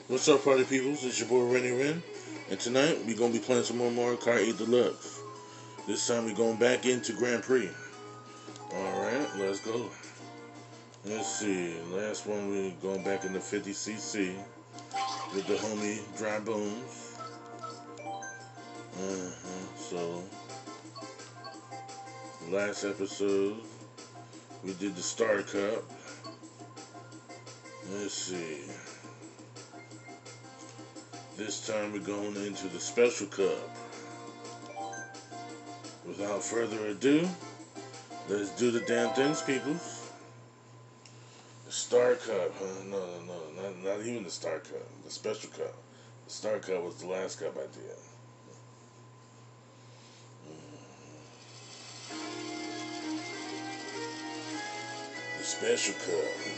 What's up, party peoples? It's your boy Rennie Ren, and tonight we're gonna be playing some more Mario Kart 8 Deluxe. This time we're going back into Grand Prix. Alright, let's go. Let's see, last one we going back into 50cc with the homie Dry Bones. So, last episode we did the Star Cup. Let's see. This time we're going into the Special Cup. Without further ado, let's do the damn things, peoples. The Star Cup, huh? No, not even the Star Cup. The Special Cup. The Star Cup was the last cup I did. The Special Cup.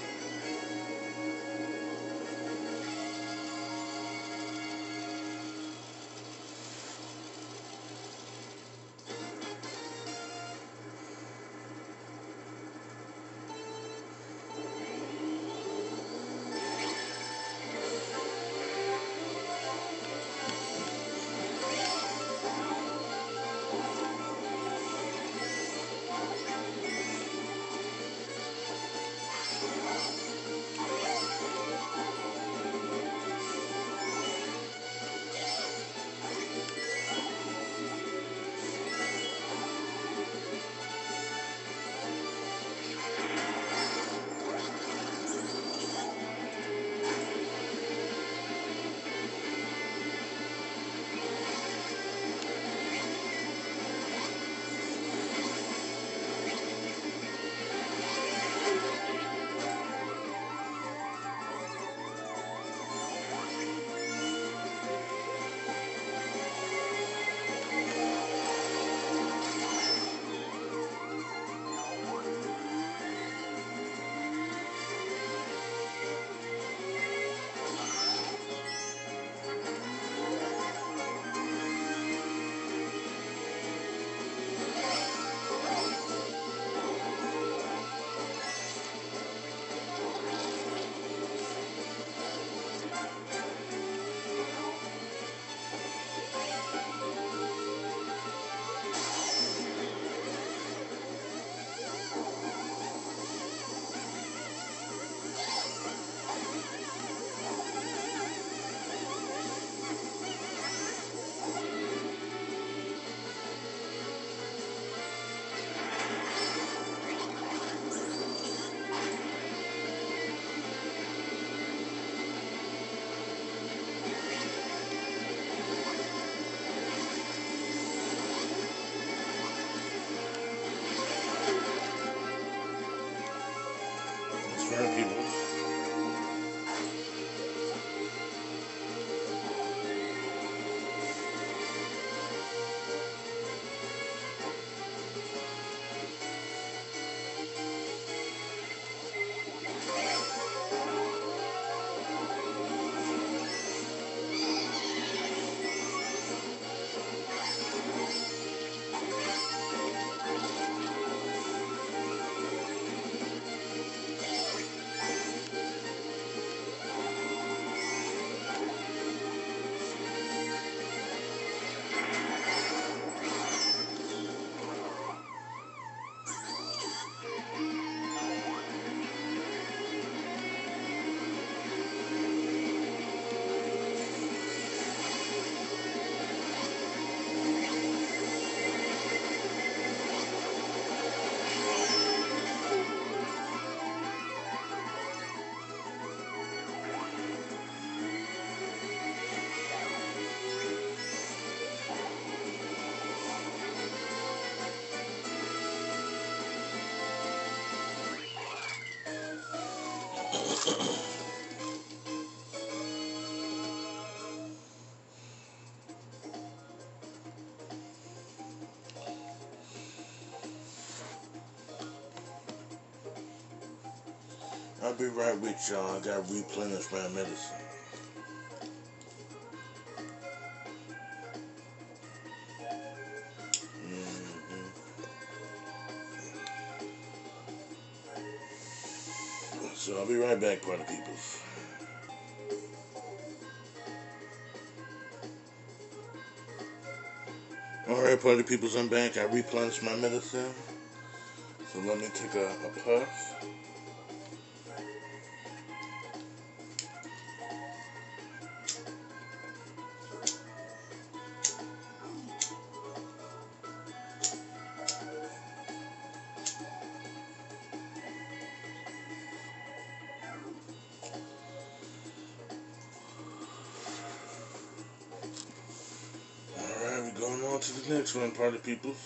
That's right, peoples. I'll be right with y'all. I gotta replenish my medicine. So I'll be right back, party peoples. Alright, party peoples, I'm back. I replenished my medicine. So let me take a puff. Alright, we're going on to the next one, party peoples.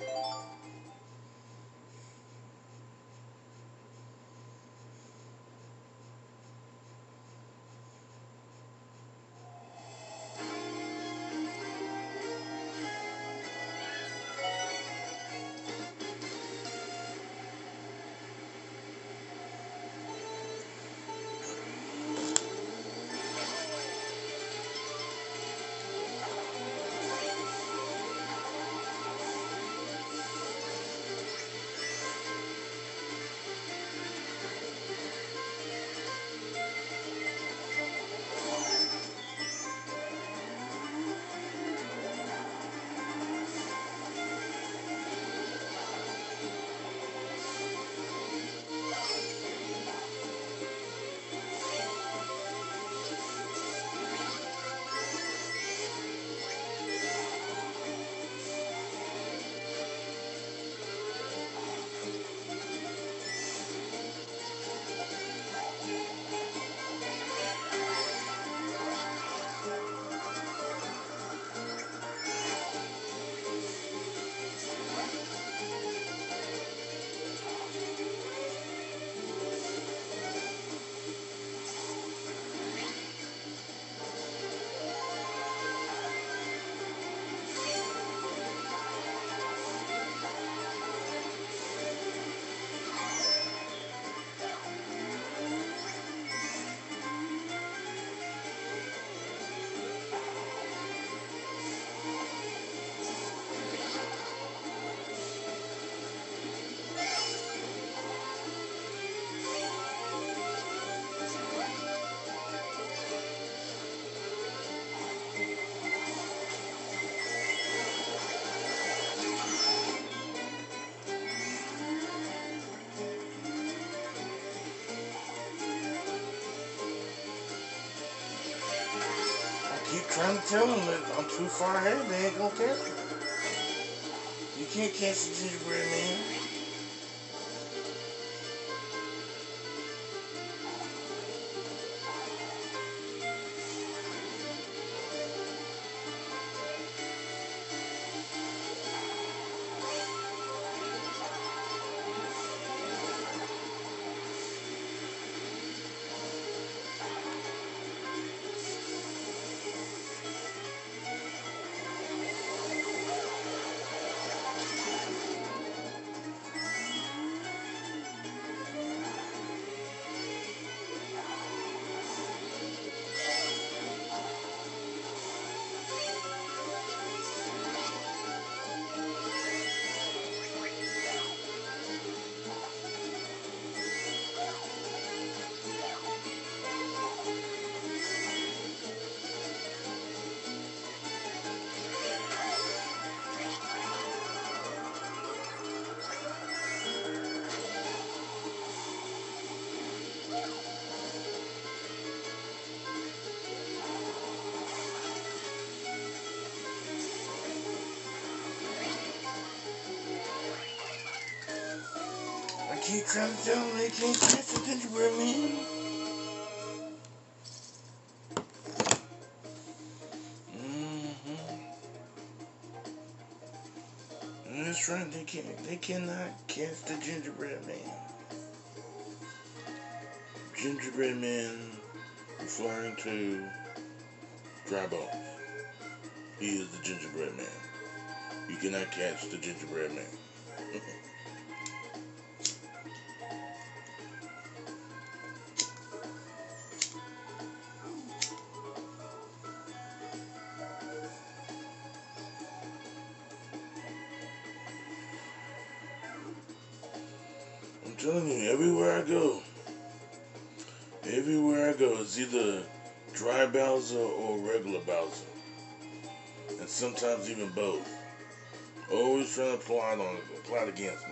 Keep trying to tell them that I'm too far ahead, they ain't gonna catch me. You can't catch the gingerbread man. I keep trying to tell them they can't catch the gingerbread man. That's right, they cannot catch the gingerbread man. Gingerbread man flying to dry bones. He is the gingerbread man. You cannot catch the gingerbread man. I'm telling you, everywhere I go, it's either dry Bowser or regular Bowser. And sometimes even both. Always trying to plot against me.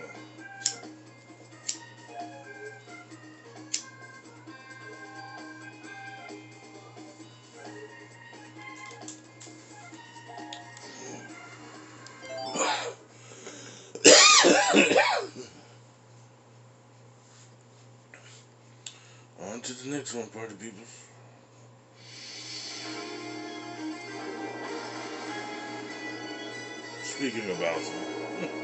On to the next one, party people. Speaking of bouncing.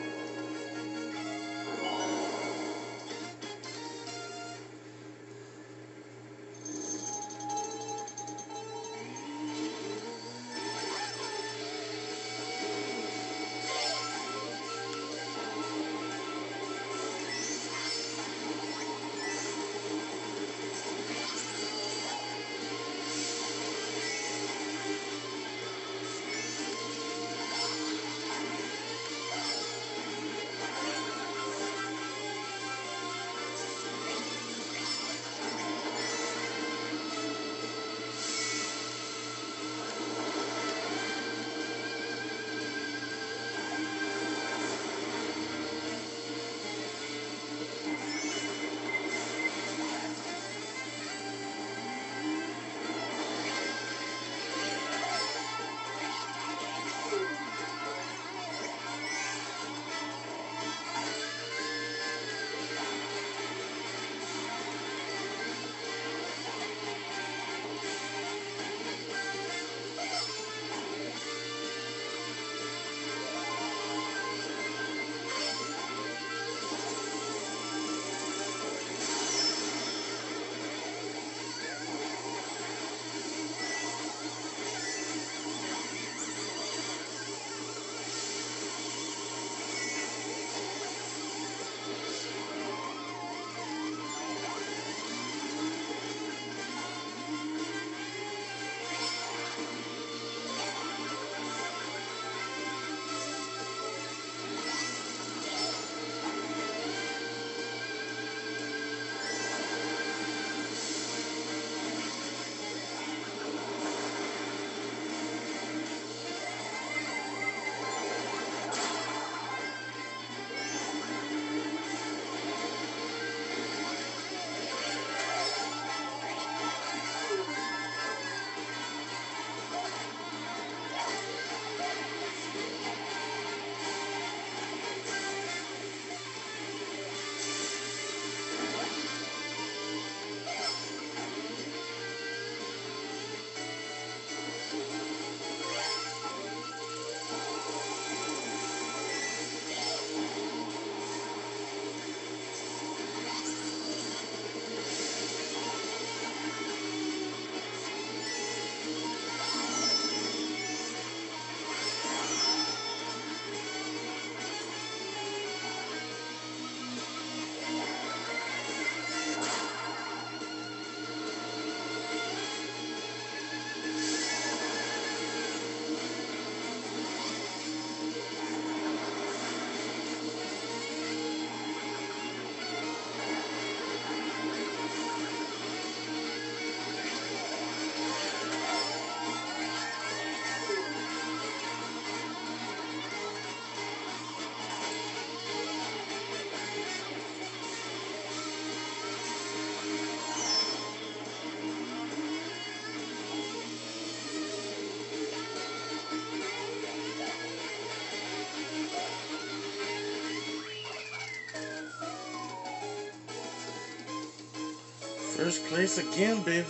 First place again, baby.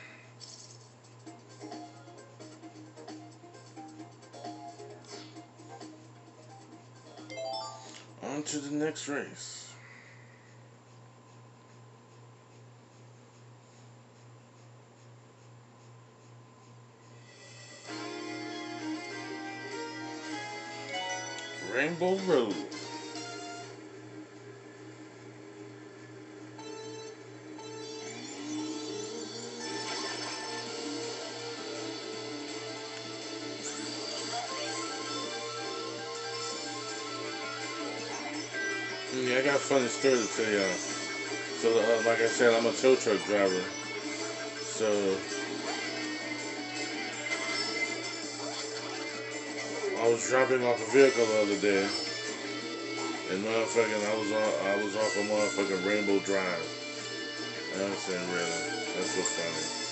On to the next race. Rainbow Road. Yeah, I got a funny story to tell y'all. So, like I said, I'm a tow truck driver. So, I was dropping off a vehicle the other day, and motherfucking, I was off a motherfucking Rainbow Drive. I'm saying, really, that's so funny.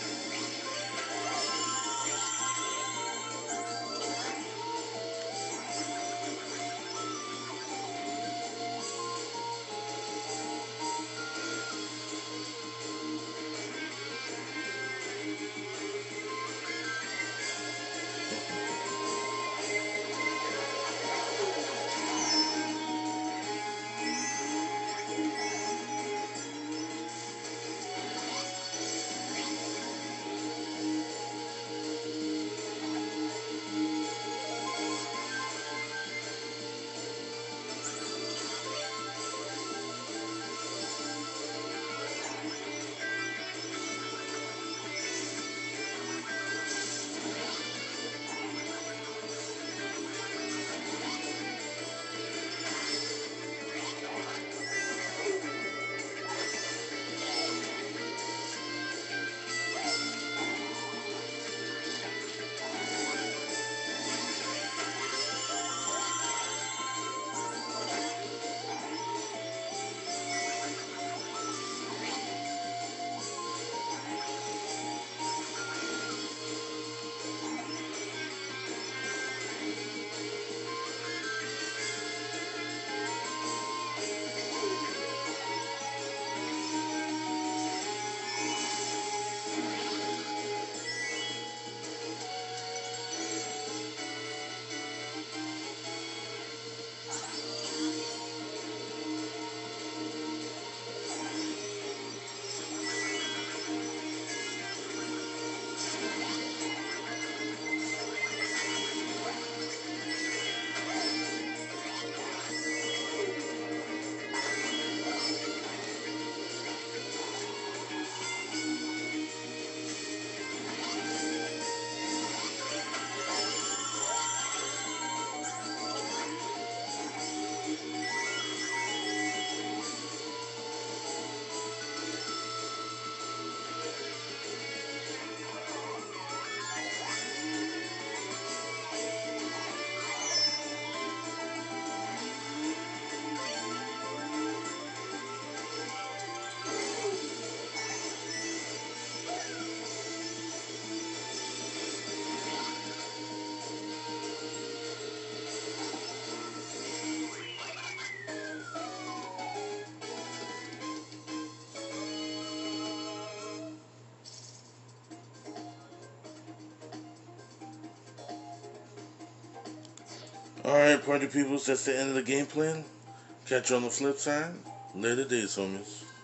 Alright, party peoples, that's the end of the game plan. Catch you on the flip side. Later days, homies.